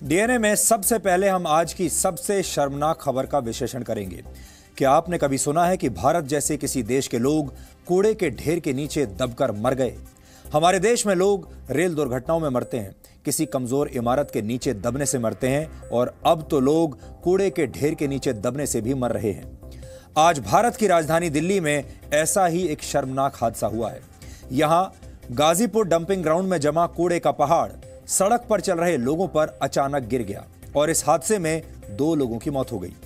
DNA में सबसे पहले हम आज की सबसे शर्मनाक खबर का विश्लेषण करेंगे। क्या आपने कभी सुना है कि भारत जैसे किसी देश के लोग कूड़े के ढेर के नीचे दबकर मर गए? हमारे देश में लोग रेल दुर्घटनाओं में मरते हैं, किसी कमजोर इमारत के नीचे दबने से मरते हैं और अब तो लोग कूड़े के ढेर के नीचे दबने से भी मर रहे हैं। आज भारत की राजधानी दिल्ली में ऐसा ही एक शर्मनाक हादसा हुआ है। यहां गाजीपुर डंपिंग ग्राउंड में जमा कूड़े का पहाड़ सड़क पर चल रहे लोगों पर अचानक गिर गया और इस हादसे में 2 लोगों की मौत हो गई।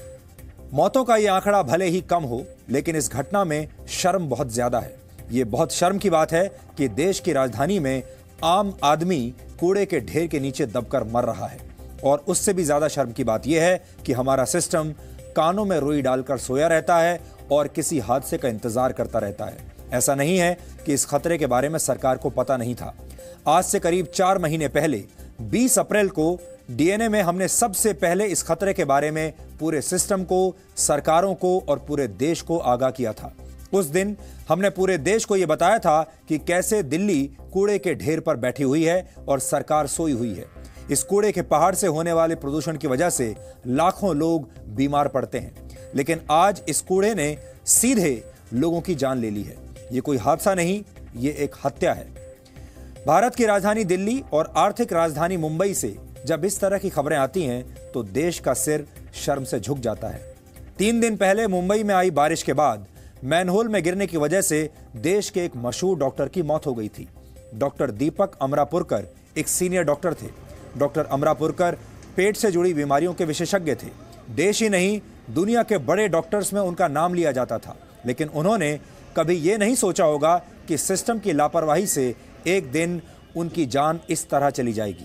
मौतों का यह आंकड़ा भले ही कम हो, लेकिन इस घटना में शर्म बहुत ज्यादा है। यह बहुत शर्म की बात है कि देश की राजधानी में आम आदमी कूड़े के ढेर के नीचे दबकर मर रहा है। और उससे भी ज्यादा शर्म की बात यह है कि हमारा सिस्टम कानों में रुई डालकर सोया रहता है और किसी हादसे का इंतजार करता रहता है। ऐसा नहीं है कि इस खतरे के बारे में सरकार को पता नहीं था। आज से करीब 4 महीने पहले 20 अप्रैल को डीएनए में हमने सबसे पहले इस खतरे के बारे में पूरे सिस्टम को, सरकारों को और पूरे देश को आगाह किया था। उस दिन हमने पूरे देश को यह बताया था कि कैसे दिल्ली कूड़े के ढेर पर बैठी हुई है और सरकार सोई हुई है। इस कूड़े के पहाड़ से होने वाले प्रदूषण की वजह से लाखों लोग बीमार पड़ते हैं, लेकिन आज इस कूड़े ने सीधे लोगों की जान ले ली है। ये कोई हादसा नहीं, ये एक हत्या है। भारत की राजधानी दिल्ली और आर्थिक राजधानी मुंबई से जब इस तरह की खबरें आती हैं तो देश का सिर शर्म से झुक जाता है। 3 दिन पहले मुंबई में आई बारिश के बाद मैनहोल में गिरने की वजह से देश के एक मशहूर डॉक्टर की मौत हो गई थी। डॉक्टर दीपक अमरापुरकर एक सीनियर डॉक्टर थे। डॉक्टर अमरापुरकर पेट से जुड़ी बीमारियों के विशेषज्ञ थे। देश ही नहीं, दुनिया के बड़े डॉक्टर्स में उनका नाम लिया जाता था, लेकिन उन्होंने कभी ये नहीं सोचा होगा कि सिस्टम की लापरवाही से एक दिन उनकी जान इस तरह चली जाएगी।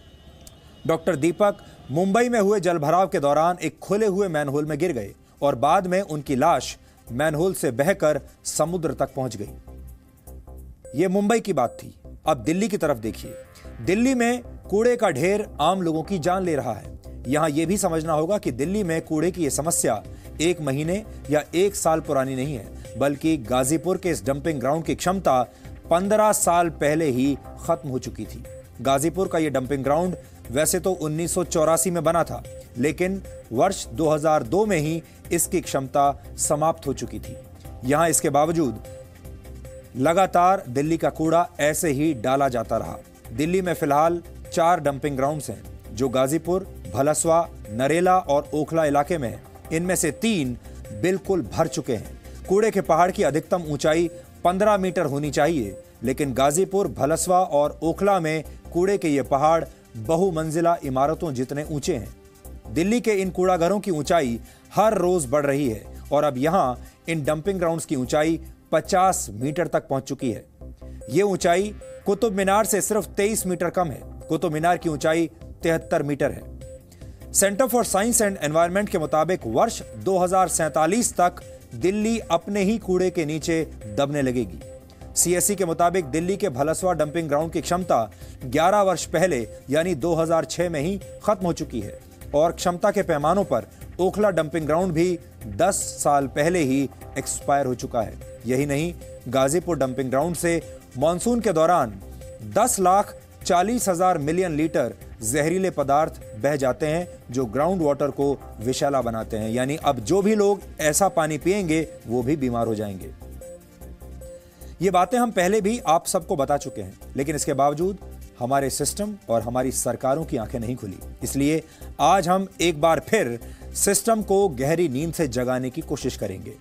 डॉक्टर दीपक मुंबई में हुए जलभराव के दौरान एक खुले हुए मैनहोल में गिर गए और बाद में उनकी लाश मैनहोल से बहकर समुद्र तक पहुंच गई। यह मुंबई की बात थी। अब दिल्ली की तरफ देखिए। दिल्ली में कूड़े का ढेर आम लोगों की जान ले रहा है। यहां यह भी समझना होगा कि दिल्ली में कूड़े की यह समस्या 1 महीने या 1 साल पुरानी नहीं है, बल्कि गाजीपुर के इस डंपिंग ग्राउंड की क्षमता 15 साल पहले ही खत्म हो चुकी थी। गाजीपुर का यह डंपिंग ग्राउंड वैसे तो 1984 में बना था, लेकिन वर्ष 2002 में ही इसकी क्षमता समाप्त हो चुकी थी। यहां इसके बावजूद लगातार दिल्ली का कूड़ा ऐसे ही डाला जाता रहा। दिल्ली में फिलहाल 4 डंपिंग ग्राउंड्स हैं, जो गाजीपुर, भलसवा, नरेला और ओखला इलाके में हैं। इनमें से 3 बिल्कुल भर चुके हैं। कूड़े के पहाड़ की अधिकतम ऊंचाई 15 मीटर होनी चाहिए, लेकिन गाजीपुर, भलसवा और ओखला में कूड़े के ये पहाड़ बहुमंजिला इमारतों जितने ऊंचे हैं। दिल्ली के इन कूड़ाघरों की ऊंचाई हर रोज बढ़ रही है और अब यहां इन डंपिंग ग्राउंड्स की ऊंचाई 50 मीटर तक पहुंच चुकी है। ये ऊंचाई कुतुब मीनार से सिर्फ 23 मीटर कम है। कुतुब मीनार की ऊंचाई 73 मीटर है। Centre for science and environment के मुताबिक वर्ष 2047 तक दिल्ली अपने ही कूड़े के नीचे दबने लगेगी। सीएससी के मुताबिक दिल्ली के भलसवा डंपिंग ग्राउंड की क्षमता 11 वर्ष पहले यानी 2006 में ही खत्म हो चुकी है और क्षमता के पैमानों पर ओखला डंपिंग ग्राउंड भी 10 साल पहले ही एक्सपायर हो चुका है। यही नहीं, गाजीपुर डंपिंग ग्राउंड से मॉनसून के दौरान 10,40,000 मिलियन लीटर जहरीले पदार्थ बह जाते हैं, जो ग्राउंड वाटर को विषैला बनाते हैं। यानी अब जो भी लोग ऐसा पानी पिएंगे वो भी बीमार हो जाएंगे। ये बातें हम पहले भी आप सबको बता चुके हैं, लेकिन इसके बावजूद हमारे सिस्टम और हमारी सरकारों की आंखें नहीं खुली। इसलिए आज हम एक बार फिर सिस्टम को गहरी नींद से जगाने की कोशिश करेंगे।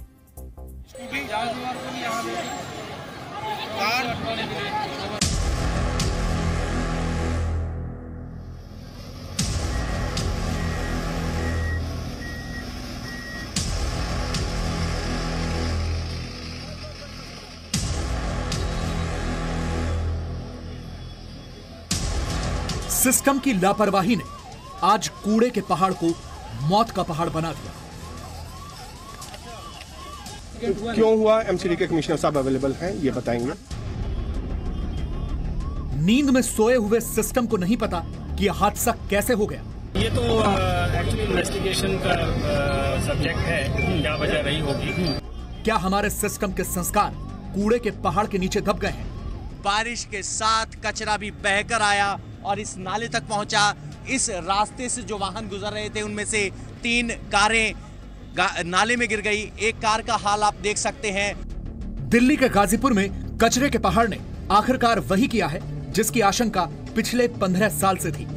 सिस्टम की लापरवाही ने आज कूड़े के पहाड़ को मौत का पहाड़ बना दिया। क्यों हुआ, एमसीडी के कमिश्नर साहब अवेलेबल हैं, ये बताएंगे। नींद में सोए हुए सिस्टम को नहीं पता कि यह हादसा कैसे हो गया। ये तो एक्चुअली इन्वेस्टिगेशन का सब्जेक्ट है, क्या वजह रही होगी। क्या हमारे सिस्टम के संस्कार कूड़े के पहाड़ के नीचे दब गए हैं? बारिश के साथ कचरा भी बहकर आया और इस नाले तक पहुंचा। इस रास्ते से जो वाहन गुजर रहे थे उनमें से 3 कारें नाले में गिर गई। एक कार का हाल आप देख सकते हैं। दिल्ली के गाजीपुर में कचरे के पहाड़ ने आखिरकार वही किया है जिसकी आशंका पिछले 15 साल से थी।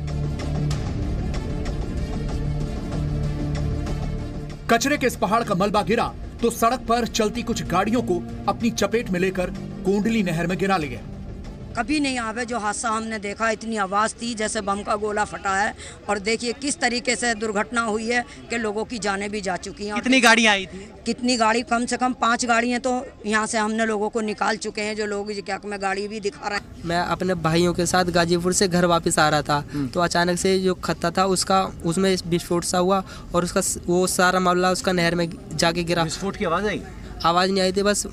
कचरे के इस पहाड़ का मलबा गिरा तो सड़क पर चलती कुछ गाड़ियों को अपनी चपेट में लेकर कोंडली नहर में गिरा ले गया। कभी नहीं आवे जो हादसा हमने देखा, इतनी आवाज़ थी जैसे बम का गोला फटा है। और देखिए किस तरीके से दुर्घटना हुई है कि लोगों की जानें भी जा चुकी हैं। कितनी गाड़ियां आई थी? कितनी गाड़ी? कम से कम 5 गाड़ियां तो यहाँ से हमने लोगों को निकाल चुके हैं। जो लोग क्या मैं गाड़ी भी दिखा रहा है। मैं अपने भाइयों के साथ गाजीपुर से घर वापस आ रहा था तो अचानक से जो खत्ता था उसमें विस्फोट सा हुआ और उसका वो सारा मामला उसका नहर में जाके गिरा। विस्फोट की आवाज़ आई? आवाज़ नहीं आई थी, बस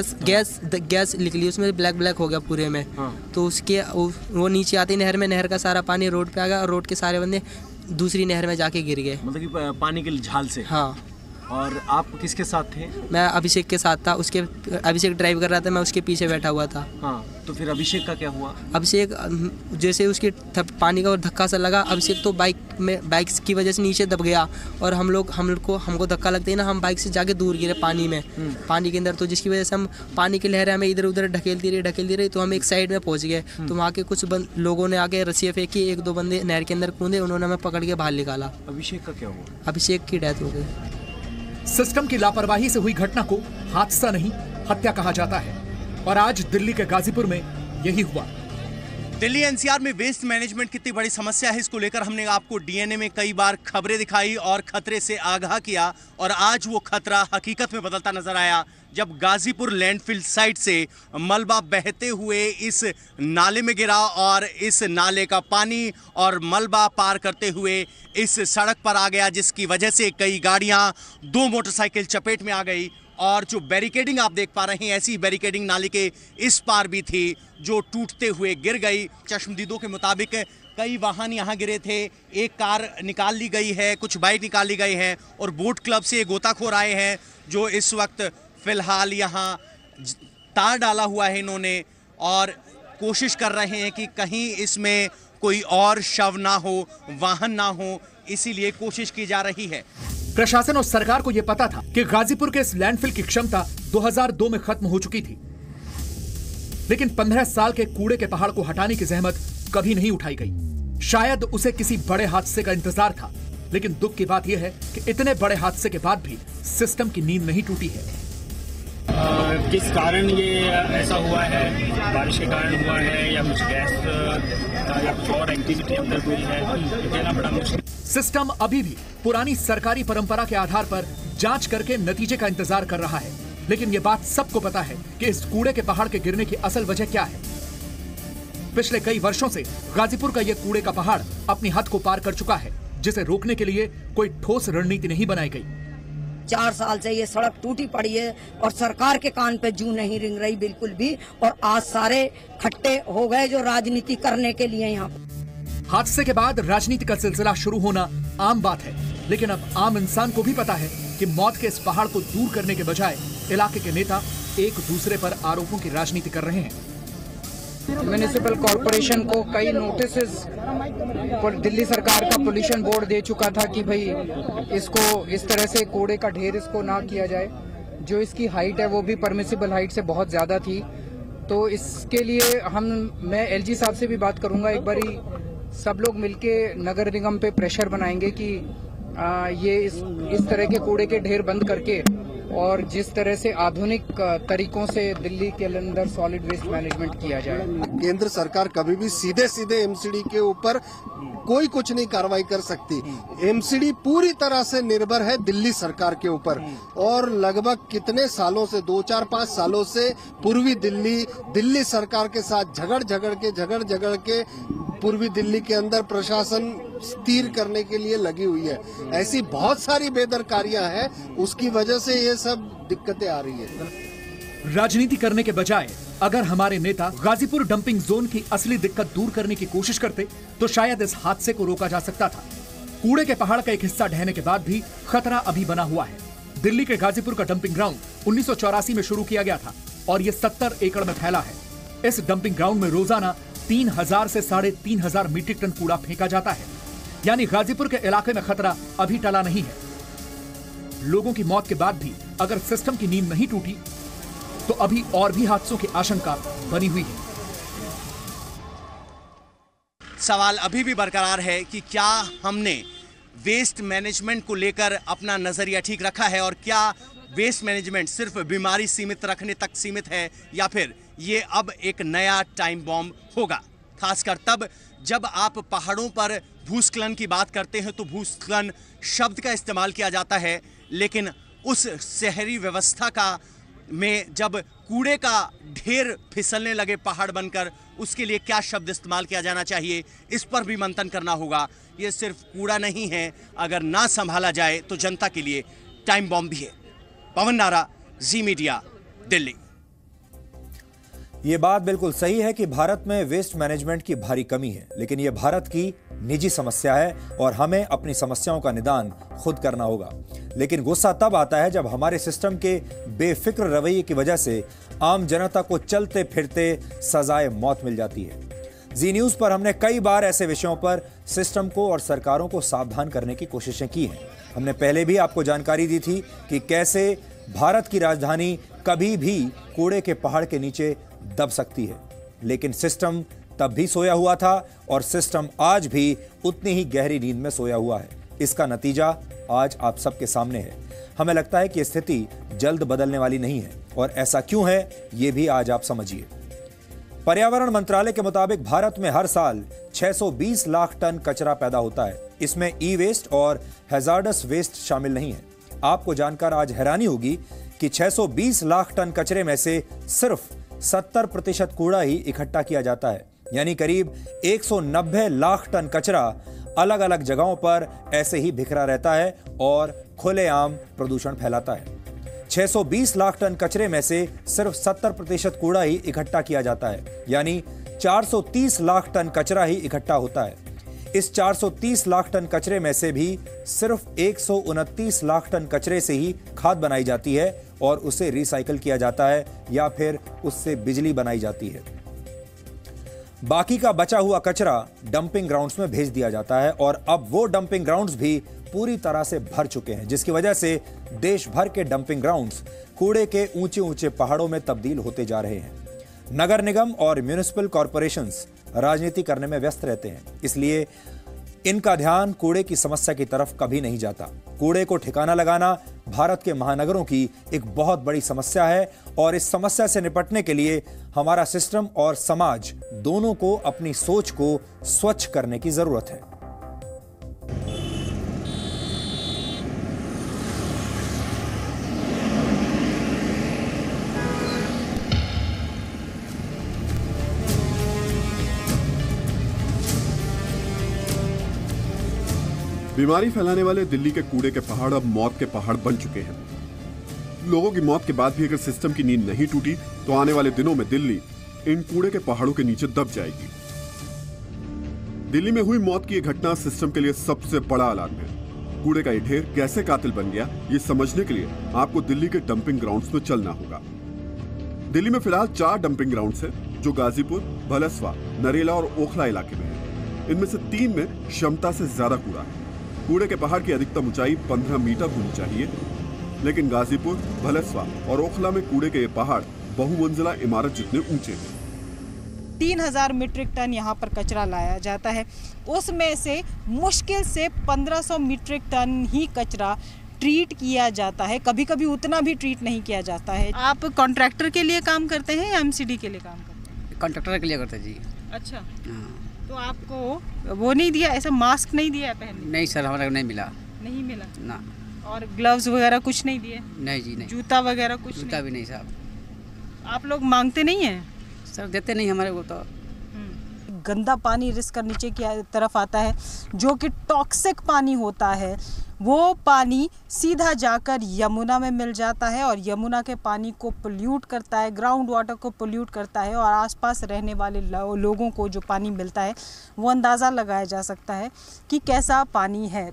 गैस निकली, उसमें ब्लैक हो गया पूरे में। तो उसके वो नीचे आती नहर में, नहर का सारा पानी रोड पे आ गया और रोड के सारे बंदे दूसरी नहर में जाके गिर गए। मतलब कि पानी के झाल से? हाँ। और आप किसके साथ थे? मैं अभिषेक के साथ था। अभिषेक ड्राइव कर रहा था, मैं उसके पीछे बैठा हुआ था। हाँ, तो फिर अभिषेक का क्या हुआ? अभिषेक जैसे उसके पानी का धक्का सा लगा, अभिषेक तो बाइक की वजह से नीचे दब गया और हमको धक्का लगते ही ना हम बाइक से जाके दूर गिरे पानी में, पानी के अंदर। तो जिसकी वजह से हम पानी की लहरें हमें इधर उधर ढकेलती रही तो हम एक साइड में पहुंच गए। तो वहाँ के कुछ लोगों ने आके रस्सियाँ फेंकी, 1-2 बंदे नहर के अंदर कूदे, उन्होंने हमें पकड़ के बाहर निकाला। अभिषेक का क्या हुआ? अभिषेक की डेथ हो गई। सिस्टम की लापरवाही से हुई घटना को हादसा नहीं हत्या कहा जाता है और आज दिल्ली के गाजीपुर में यही हुआ। दिल्ली एनसीआर में वेस्ट मैनेजमेंट कितनी बड़ी समस्या है, इसको लेकर हमने आपको डीएनए में कई बार खबरें दिखाई और खतरे से आगाह किया और आज वो खतरा हकीकत में बदलता नजर आया जब गाजीपुर लैंडफिल साइट से मलबा बहते हुए इस नाले में गिरा और इस नाले का पानी और मलबा पार करते हुए इस सड़क पर आ गया, जिसकी वजह से कई गाड़ियां, 2 मोटरसाइकिल चपेट में आ गई। और जो बैरिकेडिंग आप देख पा रहे हैं, ऐसी बैरिकेडिंग नाले के इस पार भी थी जो टूटते हुए गिर गई। चश्मदीदों के मुताबिक कई वाहन यहाँ गिरे थे, एक कार निकाल ली गई है, कुछ बाइक निकाल ली गई हैं और बोट क्लब से गोताखोर आए हैं जो इस वक्त फिलहाल यहाँ तार डाला हुआ है इन्होंने और कोशिश कर रहे हैं कि कहीं इसमें कोई और शव ना हो, वाहन ना हो, इसीलिए कोशिश की जा रही है। प्रशासन और सरकार को यह पता था कि गाजीपुर के इस लैंडफिल की क्षमता 2002 में खत्म हो चुकी थी, लेकिन 15 साल के कूड़े के पहाड़ को हटाने की जहमत कभी नहीं उठाई गई। शायद उसे किसी बड़े हादसे का इंतजार था, लेकिन दुख की बात यह है कि इतने बड़े हादसे के बाद भी सिस्टम की नींद नहीं टूटी है। किस कारण ये ऐसा हुआ है, बारिश के कारण हुआ है या कुछ गैस या कुछ और एक्टिविटी अंदर हुई है, ये कहना बड़ा मुश्किल। सिस्टम अभी भी पुरानी सरकारी परंपरा के आधार पर जांच करके नतीजे का इंतजार कर रहा है, लेकिन ये बात सबको पता है कि इस कूड़े के पहाड़ के गिरने की असल वजह क्या है। पिछले कई वर्षों से गाजीपुर का यह कूड़े का पहाड़ अपनी हद को पार कर चुका है, जिसे रोकने के लिए कोई ठोस रणनीति नहीं बनाई गई। 4 साल से ये सड़क टूटी पड़ी है और सरकार के कान पे जू नहीं रिंग रही बिल्कुल भी, और आज सारे खट्टे हो गए जो राजनीति करने के लिए यहाँ। हादसे के बाद राजनीति का सिलसिला शुरू होना आम बात है, लेकिन अब आम इंसान को भी पता है कि मौत के इस पहाड़ को दूर करने के बजाय इलाके के नेता एक दूसरे पर आरोपों की राजनीति कर रहे हैं। म्युनिसिपल कॉरपोरेशन को कई नोटिसेस दिल्ली सरकार का पोल्यूशन बोर्ड दे चुका था कि भाई इसको इस तरह से कूड़े का ढेर इसको ना किया जाए। जो इसकी हाइट है वो भी परमिसिबल हाइट से बहुत ज़्यादा थी, तो इसके लिए मैं एलजी साहब से भी बात करूंगा, एक बारी सब लोग मिलके नगर निगम पे प्रेशर बनाएंगे कि ये इस तरह के कूड़े के ढेर बंद करके और जिस तरह से आधुनिक तरीकों से दिल्ली के अंदर सॉलिड वेस्ट मैनेजमेंट किया जाए। केंद्र सरकार कभी भी सीधे एमसीडी के ऊपर कोई कुछ नहीं कार्रवाई कर सकती। एमसीडी पूरी तरह से निर्भर है दिल्ली सरकार के ऊपर, और लगभग कितने सालों से 2-4-5 सालों से पूर्वी दिल्ली सरकार के साथ झगड़ के पूर्वी दिल्ली के अंदर प्रशासन स्थिर करने के लिए लगी हुई है। ऐसी बहुत सारी बेदरकारियां हैं, उसकी वजह से ये सब दिक्कतें आ रही है। राजनीति करने के बजाय अगर हमारे नेता गाजीपुर डंपिंग जोन की असली दिक्कत दूर करने की कोशिश करते तो शायद इस हादसे को रोका जा सकता था। कूड़े के पहाड़ का एक हिस्सा ढहने के बाद भी खतरा अभी बना हुआ है। दिल्ली के गाजीपुर का डंपिंग ग्राउंड 1984 में शुरू किया गया था और ये 70 एकड़ में फैला है। इस डंपिंग ग्राउंड में रोजाना 3000 से 3500 मीट्रिक टन कूड़ा फेंका जाता है। यानी गाजीपुर के इलाके में खतरा अभी टला नहीं है। लोगों की मौत के बाद भी अगर सिस्टम की नींद नहीं टूटी तो अभी और भी हादसों की आशंका बनी हुई है। सवाल अभी भी बरकरार है कि क्या हमने वेस्ट मैनेजमेंट को लेकर अपना नजरिया ठीक रखा है और क्या वेस्ट मैनेजमेंट सिर्फ बीमारी सीमित रखने तक सीमित है या फिर ये अब एक नया टाइम बॉम्ब होगा। खासकर तब जब आप पहाड़ों पर भूस्खलन की बात करते हैं तो भूस्खलन शब्द का इस्तेमाल किया जाता है, लेकिन उस शहरी व्यवस्था का में जब कूड़े का ढेर फिसलने लगे पहाड़ बनकर, उसके लिए क्या शब्द इस्तेमाल किया जाना चाहिए, इस पर भी मंथन करना होगा। ये सिर्फ कूड़ा नहीं है, अगर ना संभाला जाए तो जनता के लिए टाइम बॉम्ब भी है। पवन नारा, जी मीडिया, दिल्ली। ये बात बिल्कुल सही है कि भारत में वेस्ट मैनेजमेंट की भारी कमी है, लेकिन ये भारत की निजी समस्या है और हमें अपनी समस्याओं का निदान खुद करना होगा। लेकिन गुस्सा तब आता है जब हमारे सिस्टम के बेफिक्र रवैये की वजह से आम जनता को चलते फिरते सजाए मौत मिल जाती है। जी न्यूज पर हमने कई बार ऐसे विषयों पर सिस्टम को और सरकारों को सावधान करने की कोशिशें की हैं। हमने पहले भी आपको जानकारी दी थी कि कैसे भारत की राजधानी कभी भी कूड़े के पहाड़ के नीचे दब सकती है, लेकिन सिस्टम तब भी सोया हुआ था और सिस्टम आज भी उतनी ही गहरी नींद में सोया हुआ है। इसका नतीजा आज आप सबके सामने है। हमें लगता है कि स्थिति जल्द बदलने वाली नहीं है, और ऐसा क्यों है ये भी आज आप समझिए। पर्यावरण मंत्रालय के मुताबिक भारत में हर साल 620 लाख टन कचरा पैदा होता है। इसमें ई वेस्ट और हैजार्डस वेस्ट शामिल नहीं है। आपको जानकर आज हैरानी होगी कि 620 लाख टन कचरे में से सिर्फ 70% कूड़ा ही इकट्ठा किया जाता है, यानी करीब 190 लाख टन कचरा अलग अलग जगहों पर ऐसे ही बिखरा रहता है और खुलेआम प्रदूषण फैलाता है। 620 लाख टन कचरे में से सिर्फ 70% कूड़ा ही इकट्ठा किया जाता है, यानी 430 लाख टन कचरा ही इकट्ठा होता है। इस 430 लाख टन कचरे में से भी सिर्फ 129 लाख टन कचरे से ही खाद बनाई जाती है और उसे रिसाइकल किया जाता है या फिर उससे बिजली बनाई जाती है। बाकी का बचा हुआ कचरा डंपिंग ग्राउंड्स में भेज दिया जाता है और अब वो डंपिंग ग्राउंड्स भी पूरी तरह से भर चुके हैं, जिसकी वजह से देश भर के डंपिंग ग्राउंड्स कूड़े के ऊंचे ऊंचे पहाड़ों में तब्दील होते जा रहे हैं। नगर निगम और म्युनिसिपल कॉरपोरेशंस राजनीति करने में व्यस्त रहते हैं, इसलिए इनका ध्यान कूड़े की समस्या की तरफ कभी नहीं जाता। कूड़े को ठिकाना लगाना भारत के महानगरों की एक बहुत बड़ी समस्या है और इस समस्या से निपटने के लिए हमारा सिस्टम और समाज दोनों को अपनी सोच को स्वच्छ करने की जरूरत है। बीमारी फैलाने वाले दिल्ली के कूड़े के पहाड़ अब मौत के पहाड़ बन चुके हैं। लोगों की मौत के बाद भी अगर सिस्टम की नींद नहीं टूटी तो आने वाले दिनों में दिल्ली इन कूड़े के पहाड़ों के नीचे दब जाएगी। दिल्ली में हुई मौत की यह घटना सिस्टम के लिए सबसे बड़ा अलार्म है। कूड़े का ये ढेर कैसे कातिल बन गया, ये समझने के लिए आपको दिल्ली के डंपिंग ग्राउंड्स में चलना होगा। दिल्ली में फिलहाल 4 डंपिंग ग्राउंड्स हैं, जो गाजीपुर, भलसवा, नरेला और ओखला इलाके में है। इनमें से 3 में क्षमता से ज्यादा कूड़ा है। कूड़े के पहाड़ की अधिकतम ऊंचाई 15 मीटर होनी चाहिए, लेकिन गाजीपुर, भलसवा और ओखला में कूड़े के ये पहाड़ बहुमंजिला इमारत जितने ऊंचे हैं। 3000 मीट्रिक टन यहाँ पर कचरा लाया जाता है, उसमें से मुश्किल से 1500 मीट्रिक टन ही कचरा ट्रीट किया जाता है। कभी कभी उतना भी ट्रीट नहीं किया जाता है। आप कॉन्ट्रैक्टर के लिए काम करते हैं या एमसीडी के लिए काम करते हैं? कॉन्ट्रैक्टर के लिए करते हैं जी। अच्छा, तो आपको वो नहीं दिया, ऐसा मास्क नहीं दिया है पहनने? नहीं सर, हमारा नहीं मिला। नहीं मिला ना। और ग्लव्स वगैरह कुछ नहीं दिए? नहीं जी, नहीं। जूता वगैरह कुछ? जूता भी नहीं साहब। आप लोग मांगते नहीं हैं? सर देते नहीं हमारे को तो। गंदा पानी रिस कर नीचे की तरफ आता है, जो कि टॉक्सिक पानी होता है। वो पानी सीधा जाकर यमुना में मिल जाता है और यमुना के पानी को पोल्यूट करता है, ग्राउंड वाटर को पोल्यूट करता है और आसपास रहने वाले लोगों को जो पानी मिलता है वो अंदाज़ा लगाया जा सकता है कि कैसा पानी है।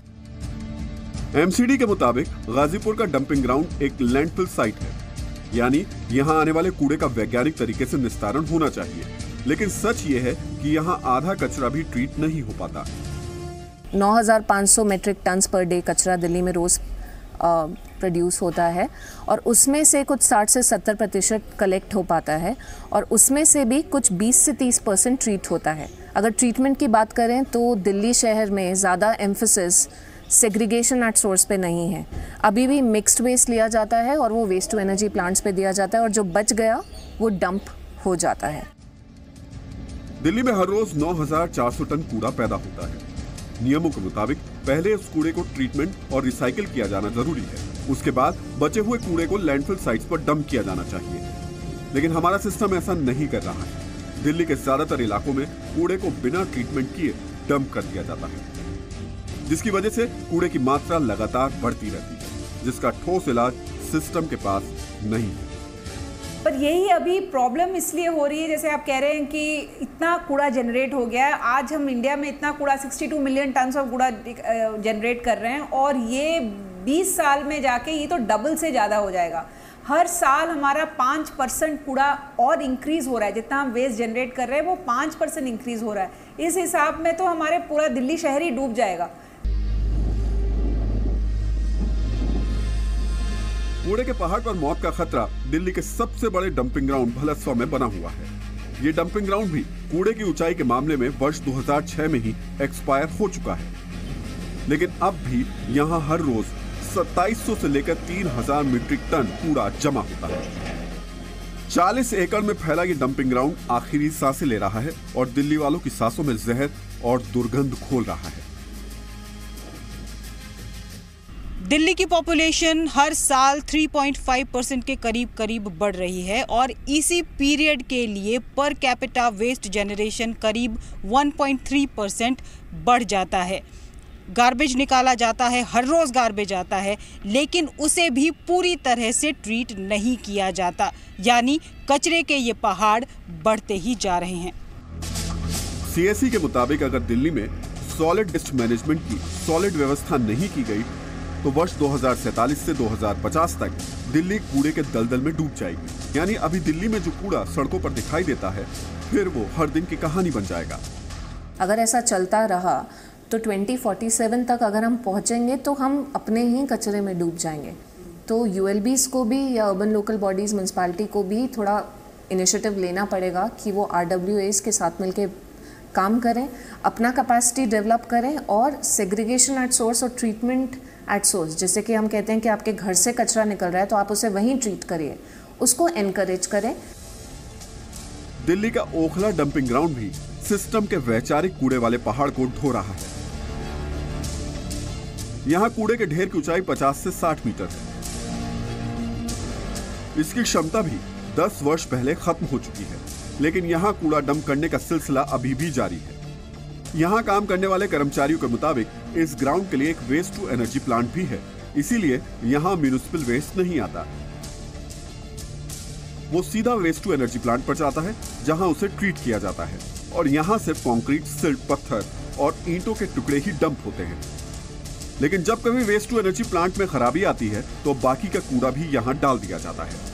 एमसीडी के मुताबिक गाजीपुर का डंपिंग ग्राउंड एक लैंडफिल साइट है, यानी यहाँ आने वाले कूड़े का वैज्ञानिक तरीके से निस्तारण होना चाहिए। लेकिन सच ये है कि यहाँ आधा कचरा भी ट्रीट नहीं हो पाता। 9,500 मेट्रिक टन्स पर डे कचरा दिल्ली में रोज़ प्रोड्यूस होता है और उसमें से कुछ 60 से 70% कलेक्ट हो पाता है और उसमें से भी कुछ 20 से 30% ट्रीट होता है। अगर ट्रीटमेंट की बात करें तो दिल्ली शहर में ज़्यादा एम्फेसिस सेग्रीगेशन एट सोर्स पे नहीं है। अभी भी मिक्स्ड वेस्ट लिया जाता है और वो वेस्ट टू एनर्जी प्लांट्स पे दिया जाता है और जो बच गया वो डंप हो जाता है। दिल्ली में हर रोज 9,400 टन कूड़ा पैदा होता है। नियमों के मुताबिक पहले उस कूड़े को ट्रीटमेंट और रिसाइकिल किया जाना जरूरी है। उसके बाद बचे हुए कूड़े को लैंडफिल साइट्स पर डंप किया जाना चाहिए, लेकिन हमारा सिस्टम ऐसा नहीं कर रहा है। दिल्ली के ज्यादातर इलाकों में कूड़े को बिना ट्रीटमेंट किए डंप कर दिया जाता है, जिसकी वजह से कूड़े की मात्रा लगातार बढ़ती रहती है, जिसका ठोस इलाज सिस्टम के पास नहीं है। पर यही अभी प्रॉब्लम इसलिए हो रही है, जैसे आप कह रहे हैं कि इतना कूड़ा जनरेट हो गया है। आज हम इंडिया में इतना कूड़ा 62 मिलियन टन्स ऑफ कूड़ा जनरेट कर रहे हैं और ये 20 साल में जाके ये तो डबल से ज़्यादा हो जाएगा। हर साल हमारा 5% कूड़ा और इंक्रीज़ हो रहा है। जितना हम वेस्ट जनरेट कर रहे हैं वो 5% इंक्रीज़ हो रहा है। इस हिसाब में तो हमारे पूरा दिल्ली शहर ही डूब जाएगा। कूड़े के पहाड़ पर मौत का खतरा दिल्ली के सबसे बड़े डंपिंग ग्राउंड भलस्वा में बना हुआ है। ये डंपिंग ग्राउंड भी कूड़े की ऊंचाई के मामले में वर्ष 2006 में ही एक्सपायर हो चुका है, लेकिन अब भी यहाँ हर रोज 2700 से लेकर 3,000 मीट्रिक टन कूड़ा जमा होता है। 40 एकड़ में फैला ये डंपिंग ग्राउंड आखिरी सांसें ले रहा है और दिल्ली वालों की सांसों में जहर और दुर्गंध घोल रहा है। दिल्ली की पॉपुलेशन हर साल 3.5% के करीब बढ़ रही है और इसी पीरियड के लिए पर कैपिटा वेस्ट जनरेशन करीब 1.3% बढ़ जाता है। गार्बेज निकाला जाता है, हर रोज़ गार्बेज आता है, लेकिन उसे भी पूरी तरह से ट्रीट नहीं किया जाता, यानी कचरे के ये पहाड़ बढ़ते ही जा रहे हैं। सीएससी के मुताबिक अगर दिल्ली में सॉलिड वेस्ट मैनेजमेंट की सॉलिड व्यवस्था नहीं की गई तो वर्ष 2047 से 2050 तक दिल्ली कूड़े के दलदल में डूब जाएगी। यानी अभी दिल्ली में जो कूड़ा सड़कों पर दिखाई देता है, फिर वो हर दिन की कहानी बन जाएगा। अगर ऐसा चलता रहा तो 2047 तक अगर हम पहुंचेंगे तो हम अपने ही कचरे में डूब जाएंगे। तो यूएलबीज़ को भी या अर्बन लोकल बॉडीज़ म्यूनसिपैलिटी को भी थोड़ा इनिशिएटिव लेना पड़ेगा कि वो RWAs के साथ मिलकर काम करें, अपना कैपेसिटी डेवलप करें और सेग्रीगेशन एट सोर्स और ट्रीटमेंट एट सोर्स, जैसे कि हम कहते हैं कि आपके घर से कचरा निकल रहा है तो आप उसे वहीं ट्रीट करिए, उसको एनकरेज करें। दिल्ली का ओखला डंपिंग ग्राउंड भी सिस्टम के वैचारिक कूड़े वाले पहाड़ को ढो रहा है। यहाँ कूड़े के ढेर की ऊंचाई 50 से 60 मीटर है। इसकी क्षमता भी 10 वर्ष पहले खत्म हो चुकी है, लेकिन यहाँ कूड़ा डंप करने का सिलसिला अभी भी जारी है। यहाँ काम करने वाले कर्मचारियों के मुताबिक इस ग्राउंड के लिए एक वेस्ट टू एनर्जी प्लांट भी है, इसीलिए यहाँ म्यूनिसिपल वेस्ट नहीं आता। वो सीधा वेस्ट टू एनर्जी प्लांट पर जाता है, जहाँ उसे ट्रीट किया जाता है और यहाँ सिर्फ कंक्रीट, सिल्ट, पत्थर और ईंटों के टुकड़े ही डंप होते हैं। लेकिन जब कभी वेस्ट टू एनर्जी प्लांट में खराबी आती है तो बाकी का कूड़ा भी यहाँ डाल दिया जाता है।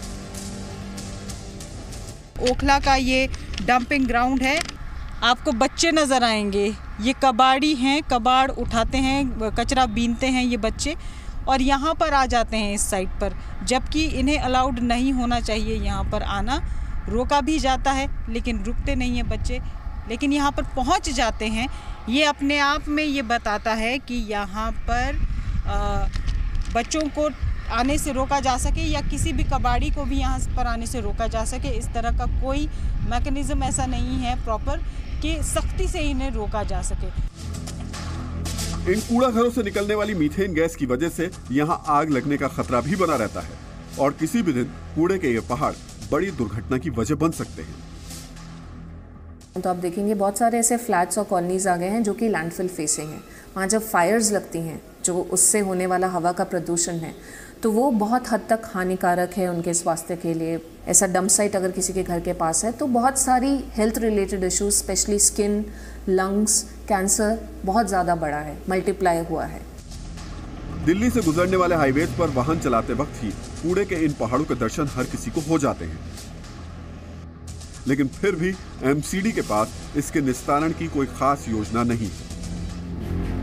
ओखला का ये डंपिंग ग्राउंड है। आपको बच्चे नज़र आएंगे, ये कबाड़ी हैं, कबाड़ उठाते हैं, कचरा बीनते हैं ये बच्चे और यहाँ पर आ जाते हैं इस साइड पर, जबकि इन्हें अलाउड नहीं होना चाहिए यहाँ पर आना। रोका भी जाता है लेकिन रुकते नहीं हैं बच्चे, लेकिन यहाँ पर पहुँच जाते हैं। ये अपने आप में ये बताता है कि यहाँ पर बच्चों को आने से रोका जा सके या किसी भी कबाड़ी को भी यहाँ पर आने से रोका जा सके। इस तरह का कोई मैकेनिज्म ऐसा नहीं है प्रॉपर कि सख्ती से इन्हें रोका जा सके। इन कूड़ा घरों से निकलने वाली मीथेन गैस की वजह से यहाँ आग लगने का खतरा भी बना रहता है और किसी भी दिन कूड़े के ये पहाड़ बड़ी दुर्घटना की वजह बन सकते हैं। तो आप देखेंगे बहुत सारे ऐसे फ्लैट्स और कॉलोनीज आ गए हैं जो कि लैंडफिल फेसिंग हैं। वहाँ जब फायर्स लगती हैं, जो उससे होने वाला हवा का प्रदूषण है, तो वो बहुत हद तक हानिकारक है उनके स्वास्थ्य के लिए। ऐसा डंप साइट अगर किसी के घर के पास है तो बहुत सारी health related issues, specially skin, lungs, cancer बहुत ज़्यादा बढ़ा है, मल्टीप्लाई हुआ है। दिल्ली से गुजरने वाले हाईवेज पर वाहन चलाते वक्त ही कूड़े के इन पहाड़ों के दर्शन हर किसी को हो जाते हैं, लेकिन फिर भी एमसीडी के पास इसके निस्तारण की कोई खास योजना नहीं है।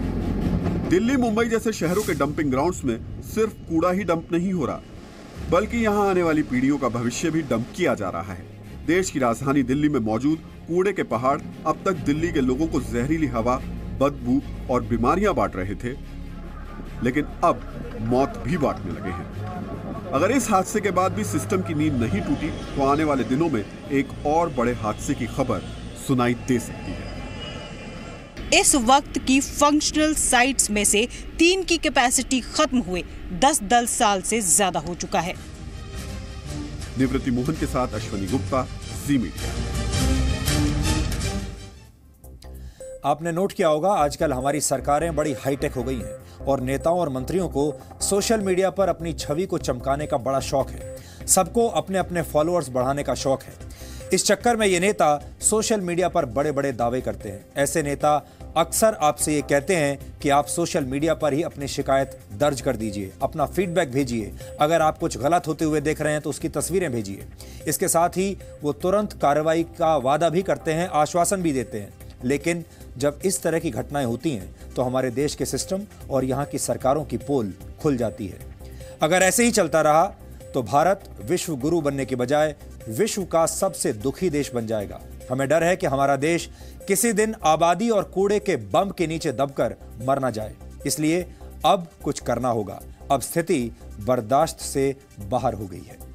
दिल्ली मुंबई जैसे शहरों के डंपिंग ग्राउंड्स में सिर्फ कूड़ा ही डंप नहीं हो रहा, बल्कि यहां आने वाली पीढ़ियों का भविष्य भी डंप किया जा रहा है। देश की राजधानी दिल्ली में मौजूद कूड़े के पहाड़ अब तक दिल्ली के लोगों को जहरीली हवा, बदबू और बीमारियां बांट रहे थे, लेकिन अब मौत भी बांटने लगे हैं। अगर इस हादसे के बाद भी सिस्टम की नींद नहीं टूटी तो आने वाले दिनों में एक और बड़े हादसे की खबर सुनाई दे सकती है। इस वक्त की फंक्शनल साइट्स में से 3 की कैपेसिटी खत्म हुए 10 साल से ज्यादा हो चुका है। निवृत्ति मोहन के साथ अश्वनी गुप्ता, जी मीडिया। आपने नोट किया होगा, आजकल हमारी सरकारें बड़ी हाईटेक हो गई हैं और नेताओं और मंत्रियों को सोशल मीडिया पर अपनी छवि को चमकाने का बड़ा शौक है। सबको अपने अपने फॉलोअर्स बढ़ाने का शौक है। इस चक्कर में ये नेता सोशल मीडिया पर बड़े बड़े दावे करते हैं। ऐसे नेता अक्सर आपसे ये कहते हैं कि आप सोशल मीडिया पर ही अपनी शिकायत दर्ज कर दीजिए, अपना फीडबैक भेजिए। अगर आप कुछ गलत होते हुए देख रहे हैं तो उसकी तस्वीरें भेजिए। इसके साथ ही वो तुरंत कार्रवाई का वादा भी करते हैं, आश्वासन भी देते हैं। लेकिन जब इस तरह की घटनाएं होती हैं तो हमारे देश के सिस्टम और यहाँ की सरकारों की पोल खुल जाती है। अगर ऐसे ही चलता रहा तो भारत विश्व गुरु बनने के बजाय विश्व का सबसे दुखी देश बन जाएगा। हमें डर है कि हमारा देश किसी दिन आबादी और कूड़े के बम के नीचे दबकर मर ना जाए। इसलिए अब कुछ करना होगा। अब स्थिति बर्दाश्त से बाहर हो गई है।